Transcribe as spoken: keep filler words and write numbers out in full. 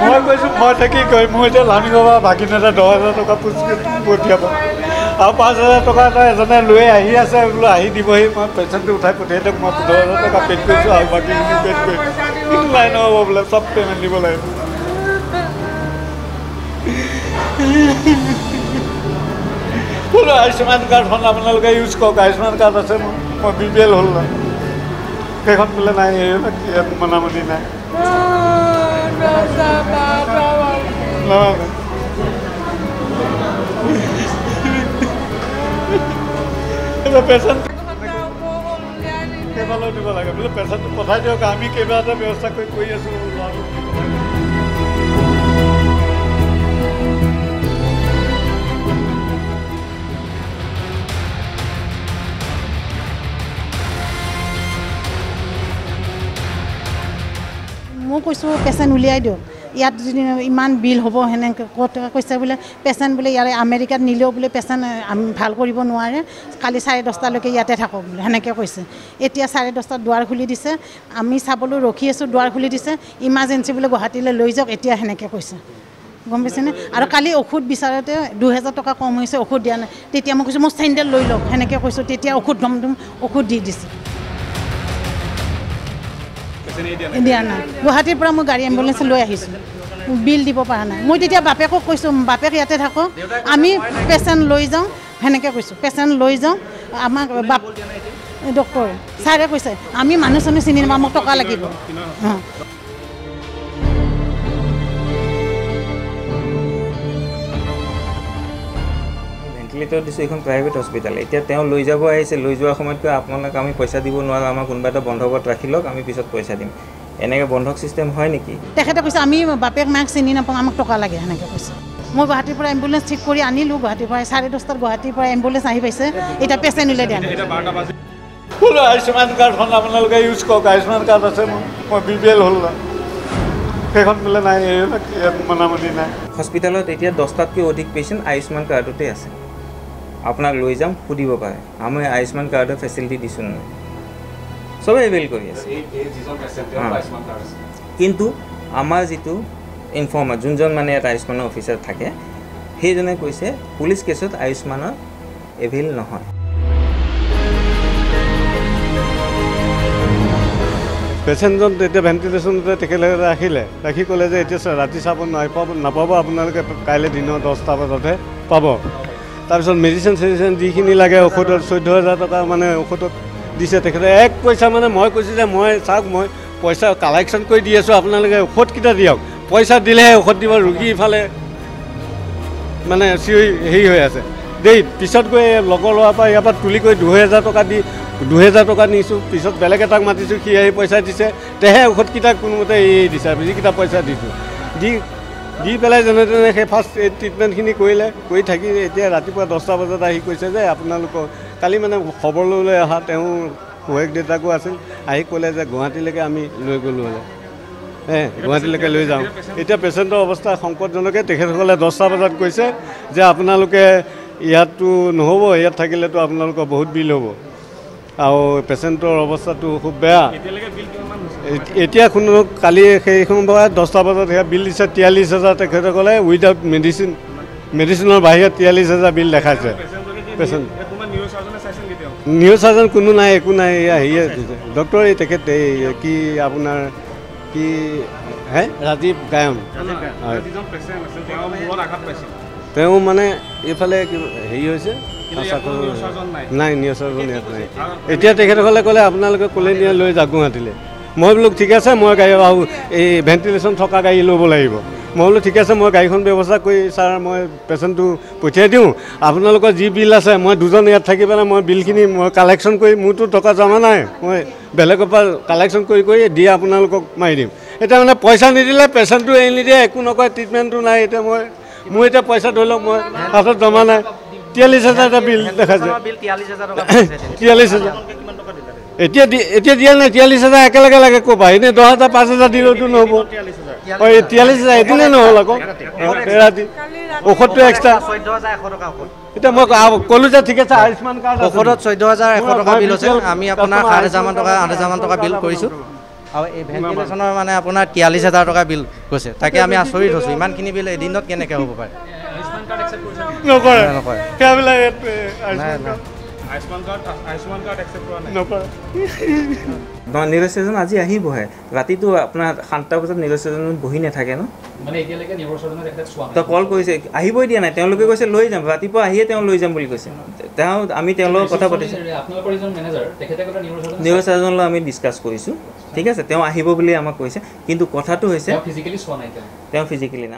মই কৈছোঁ মই থাকি কৰিম মই এতিয়া লানি বাবা বাকী এটা দহ হাজাৰ টকা পঠিয়াব আৰু পাঁচ হাজাৰ টকা এটা এজনে লৈ আহি আছে বোলো আহি দিবহি মই পেচেণ্টটো উঠাই পঠিয়াই দিয়ক মই পোন্ধৰ হাজাৰ টকা পেড কৰিছোঁ আৰু বাকীখিনি পেড কৰিম কিন্তু নাই নহ'ব বোলে চব পে'মেণ্ট দিব লাগিব বোলো আয়ুষ্মান কাৰ্ডখন আপোনালোকে ইউজ কৰক আয়ুষ্মান কাৰ্ড আছে মোৰ মই বি পি এল হ'ল না সেইখন বোলে নাই মনামনি নাই পেচেণ্ট সেইফালেও দিব লাগে বোলে পেচেণ্টটো পঠাই দিয়ক আমি কিবা এটা ব্যৱস্থা কৰি কৰি আছোঁ মই কৈছোঁ পেচেণ্ট উলিয়াই দিয়ক ইয়াত যদি ইমান বিল হ'ব সেনেকৈ ক'ত কৈছে বোলে পেচেণ্ট বোলে ইয়াৰে আমেৰিকাত নিলেও বোলে পেচেণ্ট ভাল কৰিব নোৱাৰে কালি চাৰে দহটালৈকে ইয়াতে থাকক বোলে সেনেকৈ কৈছে এতিয়া চাৰে দহটাত দুৱাৰ খুলি দিছে আমি চাবলৈ ৰখি আছোঁ দুৱাৰ খুলি দিছে ইমাৰ্জেঞ্চি বোলে গুৱাহাটীলৈ লৈ যাওক এতিয়া সেনেকৈ কৈছে গম পাইছেনে আৰু কালি ঔষধ বিচাৰোঁতে দুহেজাৰ টকা কম হৈছে ঔষধ দিয়া নাই তেতিয়া মই কৈছোঁ মই চেণ্ডেল লৈ লওক সেনেকৈ কৈছোঁ তেতিয়া ঔষধ ধম ধম ঔষধ দি দিছে দিয়া নাই গুৱাহাটীৰ পৰা মই গাড়ী এম্বুলেঞ্চ লৈ আহিছোঁ বিল দিব পৰা নাই মই তেতিয়া বাপেকক কৈছোঁ বাপেক ইয়াতে থাকক আমি পেচেণ্ট লৈ যাওঁ সেনেকৈ কৈছোঁ পেচেণ্ট লৈ যাওঁ আমাক বাপ ডক্টৰ ছাৰে কৈছে আমি মানুহ চানুহ চিনি নাপাওঁ মোক টকা লাগিব অঁ ভেণ্টিলেটৰ দিছোঁ এইখন প্ৰাইভেট হস্পিটেল এতিয়া তেওঁ লৈ যাব আহিছে লৈ যোৱাৰ সময়তকৈ আপোনালোক আমি পইচা দিব নোৱাৰোঁ আমাৰ কোনোবা এটা বন্ধকত ৰাখি লওক আমি পিছত পইচা দিম এনেকৈ বন্ধক চিষ্টেম হয় নেকি তেখেতে কৈছে আমি বাপেক মাক চিনি নাপাওঁ আমাক টকা লাগে সেনেকৈ কৈছে মই গুৱাহাটীৰ পৰা এম্বুলেঞ্চ ঠিক কৰি আনিলোঁ গুৱাহাটীৰ পৰা চাৰে দহটাত গুৱাহাটীৰ পৰা এম্বুলেঞ্চ আহি পাইছে এতিয়া পেচেণ্ট উলিয়াই দিয়া নাই বোলো আয়ুষ্মান কাৰ্ডখন আপোনালোকে ইউজ কৰক আয়ুষ্মান কাৰ্ড আছে মোৰ মই বি পি এল হ'ল না সেইখন বোলে নাই মনামনি নাই হস্পিটেলত এতিয়া দহটাতকৈ অধিক পেচেণ্ট আয়ুষ্মান কাৰ্ডতে আছে আপোনাক লৈ যাম সুধিব পাৰে আমি আয়ুষ্মান কাৰ্ডৰ ফেচিলিটি দিছোঁ নহয় চবে এভেইল কৰি আছে কিন্তু আমাৰ যিটো ইনফৰ্মাৰ যোনজন মানে এটা আয়ুষ্মানৰ অফিচাৰ থাকে সেইজনে কৈছে পুলিচ কেছত আয়ুষ্মানৰ এভেইল নহয় পেচেণ্টজন তেতিয়া ভেণ্টিলেশ্যনতে তেখেতলোকে ৰাখিলে ৰাখি ক'লে যে এতিয়া ৰাতি চাব নাপাব নাপাব আপোনালোকে কাইলৈ দিনৰ দহটা বজাতহে পাব তাৰপিছত মেডিচিন চেডিচিন যিখিনি লাগে ঔষধত চৈধ্য হাজাৰ টকা মানে ঔষধত দিছে তেখেতে এক পইচা মানে মই কৈছোঁ যে মই চাওক মই পইচা কালেকশ্যন কৰি দি আছোঁ আপোনালোকে ঔষধকেইটা দিয়ক পইচা দিলেহে ঔষধ দিব ৰোগী ইফালে মানে চিঞৰি হেৰি হৈ আছে দেই পিছত গৈ লগৰ ল'ৰাৰ পৰা ইয়াৰ পৰা তুলি কৰি দুহেজাৰ টকা দি দুহেজাৰ টকা নিছোঁ পিছত বেলেগ এটাক মাতিছোঁ সি আহি পইচা দিছে তেহে ঔষধকেইটা কোনোমতে এৰি দিছে যিকেইটা পইচা দিছোঁ দি দি পেলাই যেনে তেনে সেই ফাৰ্ষ্ট এই ট্ৰিটমেণ্টখিনি কৰিলে কৰি থাকি এতিয়া ৰাতিপুৱা দহটা বজাত আহি কৈছে যে আপোনালোকৰ কালি মানে খবৰ লৈ অহা তেওঁ শহুৱেক দেউতাকো আছিল আহি ক'লে যে গুৱাহাটীলৈকে আমি লৈ গ'লোঁ হ'লে হে গুৱাহাটীলৈকে লৈ যাওঁ এতিয়া পেচেণ্টৰ অৱস্থা সংকটজনকে তেখেতসকলে দহটা বজাত কৈছে যে আপোনালোকে ইয়াততো নহ'ব ইয়াত থাকিলেতো আপোনালোকৰ বহুত বিল হ'ব আৰু পেচেণ্টৰ অৱস্থাটো খুব বেয়া এতিয়া কোনো কালি সেইখন পৰা দহটা বজাত সেয়া বিল দিছে তিয়াল্লিছ হাজাৰ তেখেতসকলে উইদাউট মেডিচিন মেডিচিনৰ বাহিৰত তিয়াল্লিছ হাজাৰ বিল দেখাইছে পেচেণ্ট নিউজ চাৰ্জন কোনো নাই একো নাই এয়া হেৰিয়ে দিছে ডক্টৰ এই তেখেত এই কি আপোনাৰ কি হে ৰাজীৱ গায়ন তেওঁ মানে এইফালে হেৰি হৈছে নাই নিউজ চাৰ্জন ইয়াত নাই এতিয়া তেখেতসকলে ক'লে আপোনালোকে ক'লে নিয়ে লৈ যাওক গুৱাহাটীলৈ মই বোলো ঠিক আছে মই গাড়ী আৰু এই ভেণ্টিলেশ্যন থকা গাড়ী ল'ব লাগিব মই বোলো ঠিক আছে মই গাড়ীখন ব্যৱস্থা কৰি ছাৰ মই পেচেণ্টটো পঠিয়াই দিওঁ আপোনালোকৰ যি বিল আছে মই দুজন ইয়াত থাকি পেলাই মই বিলখিনি মই কালেকশ্যন কৰি মোৰতো টকা জমা নাই মই বেলেগৰ পৰা কালেকশ্যন কৰি কৰি দি আপোনালোকক মাৰি দিম এতিয়া মানে পইচা নিদিলে পেচেণ্টটো এৰি নিদিয়ে একো নকয় ট্ৰিটমেণ্টটো নাই এতিয়া মই মোৰ এতিয়া পইচা ধৰি লওক মই হাতত জমা নাই তিয়াল্লিছ হাজাৰ এটা বিল দেখাইছে তিয়াল্লিছ হাজাৰ এতিয়া এতিয়া দিয়া নাই তিয়াল্লিছ হাজাৰ একেলগে লাগে ক'বা এনেই দহ হাজাৰ পাঁচ হাজাৰ দিলেওতো নহ'ব অঁ এই তিয়াল্লিছ হাজাৰ এদিনে নহ'ল আকৌ ৰাতি ঔষধটো এক্সট্ৰা এতিয়া মই ক'লোঁ যে ঠিক আছে আয়ুষ্মান কাৰ্ড ঔষধত চৈধ্য হাজাৰ এশ টকা বিল হৈছে আমি আপোনাৰ সাত হাজাৰমান টকা আঠ হাজাৰমান টকা বিল কৰিছোঁ আৰু এই ভেণ্টিলেশ্যনৰ মানে আপোনাৰ তিয়াল্লিছ হাজাৰ টকা বিল গৈছে তাকে আমি আচৰিত হৈছোঁ ইমানখিনি বিল এদিনত কেনেকৈ হ'ব পাৰে নকৰে নকৰে সেইবিলাক নাই নাই নিৰস্ত্ৰজন আজি আহিবহে ৰাতিটো আপোনাৰ সাতটা বজাত নিৰস্ত্ৰজন বহি নাথাকে ন তই কল কৰিছে আহিবই দিয়া নাই তেওঁলোকে কৈছে লৈ যাম ৰাতিপুৱা আহিয়ে তেওঁ লৈ যাম বুলি কৈছে তেওঁ আমি তেওঁৰ লগত কথা পাতিছোঁ নিৰস্ত্ৰজনৰ লগত আমি ডিছকাছ কৰিছোঁ ঠিক আছে তেওঁ আহিব বুলি আমাক কৈছে কিন্তু কথাটো হৈছে তেওঁ ফিজিকেলি নাই